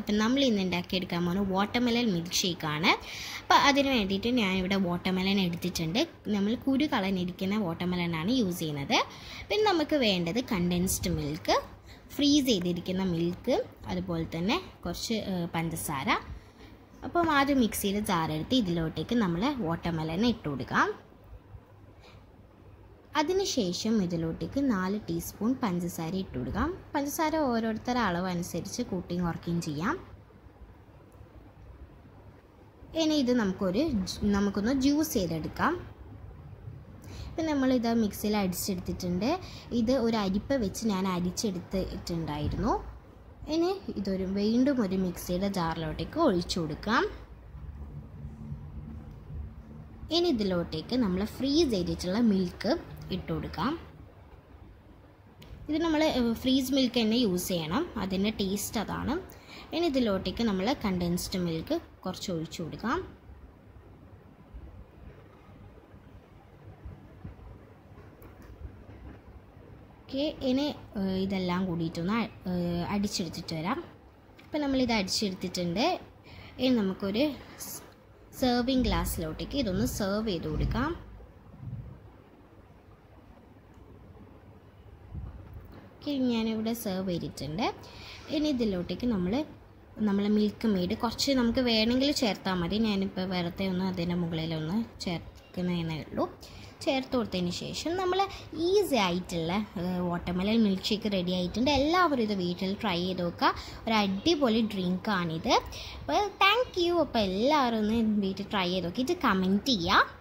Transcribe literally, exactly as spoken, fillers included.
അപ്പം നമ്മൾ ഇന്ന് ഉണ്ടാക്കിയെടുക്കാൻ പോകുന്ന വാട്ടർമെലൺ മിൽക്ക് ഷേക്കാണ്. അപ്പോൾ അതിന് വേണ്ടിയിട്ട് ഞാനിവിടെ വാട്ടർമെലൺ എടുത്തിട്ടുണ്ട്. നമ്മൾ കുരു കളഞ്ഞിരിക്കുന്ന വാട്ടർമെലനാണ് യൂസ് ചെയ്യുന്നത്. പിന്നെ നമുക്ക് വേണ്ടത് കണ്ടൻസ്ഡ് മിൽക്ക്, ഫ്രീസ് ചെയ്തിരിക്കുന്ന മിൽക്ക്, അതുപോലെ തന്നെ കുറച്ച് പഞ്ചസാര. അപ്പം ആദ്യം മിക്സിയിൽ ജാറെടുത്ത് ഇതിലോട്ടേക്ക് നമ്മൾ വാട്ടർമെലൺ ഇട്ട് കൊടുക്കാം. അതിനുശേഷം ഇതിലോട്ടേക്ക് നാല് ടീസ്പൂൺ പഞ്ചസാര ഇട്ട് കൊടുക്കാം. പഞ്ചസാര ഓരോരുത്തരുടെ അളവ് അനുസരിച്ച് കൂട്ടിയും കുറയ്ക്കുകയും ചെയ്യാം. ഇനി ഇത് നമുക്കൊരു നമുക്കൊന്ന് ജ്യൂസ് ചെയ്തെടുക്കാം. ഇപ്പം നമ്മളിത് മിക്സിയിൽ അടിച്ചെടുത്തിട്ടുണ്ട്. ഇത് ഒരു അരിപ്പ വെച്ച് ഞാൻ അരിച്ചെടുത്തിട്ടുണ്ടായിരുന്നു. ഇനി ഇതൊരു വീണ്ടും ഒരു മിക്സിയുടെ ജാറിലോട്ടേക്ക് ഒഴിച്ചു കൊടുക്കാം. ഇനി ഇതിലോട്ടേക്ക് നമ്മൾ ഫ്രീസ് ചെയ്തിട്ടുള്ള മിൽക്ക് ഇട്ട് കൊടുക്കാം. ഇത് നമ്മൾ ഫ്രീസ് മിൽക്ക് തന്നെ യൂസ് ചെയ്യണം, അതിൻ്റെ ടേസ്റ്റ് അതാണ്. ഇനി ഇതിലോട്ടേക്ക് നമ്മൾ കണ്ടൻസ്ഡ് മിൽക്ക് കുറച്ച് ഒഴിച്ചു കൊടുക്കാം. ഓക്കെ, ഇനി ഇതെല്ലാം കൂടിയിട്ടൊന്ന് അടിച്ചെടുത്തിട്ട് വരാം. ഇപ്പം നമ്മളിത് അടിച്ചെടുത്തിട്ടുണ്ട്. ഇനി നമുക്കൊരു സെർവിങ് ഗ്ലാസ്സിലോട്ടേക്ക് ഇതൊന്ന് സെർവ് ചെയ്ത് കൊടുക്കാം. ഓക്കെ, ഞാനിവിടെ സെർവ് ചെയ്തിട്ടുണ്ട്. ഇനി ഇതിലോട്ടേക്ക് നമ്മൾ നമ്മൾ മിൽക്ക് മെയ്ഡ് കുറച്ച് നമുക്ക് വേണമെങ്കിൽ ചേർത്താൽ മതി. ഞാനിപ്പോൾ വെറുതെ ഒന്ന് അതിൻ്റെ മുകളിലൊന്ന് ചേർക്കുന്നതേ ഉള്ളൂ. ചേർത്ത് കൊടുത്തതിന് ശേഷം നമ്മൾ ഈസി ആയിട്ടുള്ള വാട്ടർമെലൺ മിൽക്ക് ഷേക്ക് റെഡി ആയിട്ടുണ്ട്. എല്ലാവരും ഇത് വീട്ടിൽ ട്രൈ ചെയ്ത് നോക്കുക. ഒരു അടിപൊളി ഡ്രിങ്കാണിത്. അപ്പോൾ താങ്ക് യു. അപ്പോൾ എല്ലാവരും ഒന്ന് വീട്ടിൽ ട്രൈ ചെയ്ത് നോക്കിയിട്ട് കമൻറ്റ് ചെയ്യുക.